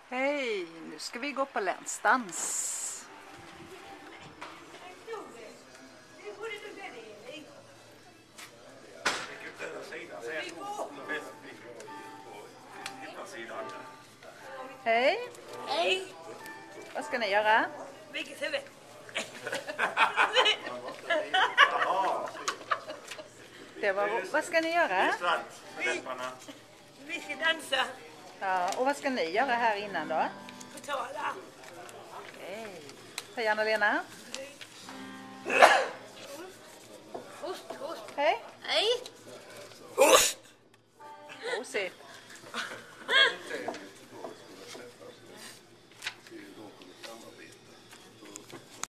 Hej, nu ska vi gå på Länsdans. Hej. Hej. Vad ska ni göra? Vilket huvud? Vad ska ni göra? Vi ska dansa. Ja, och vad ska ni göra här innan då? Betala. Hej. Hej Anna-Lena.